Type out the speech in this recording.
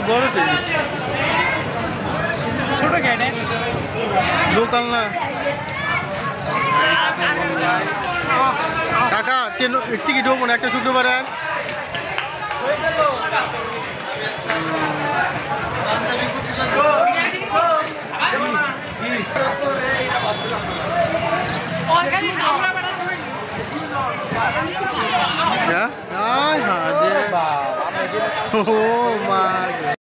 বড় টেনিস ছোট গাড়ি লোকাল না কাকা টিকিট হবো না একটা শুক্রবার আর হ্যাঁ হ্যাঁ ও মা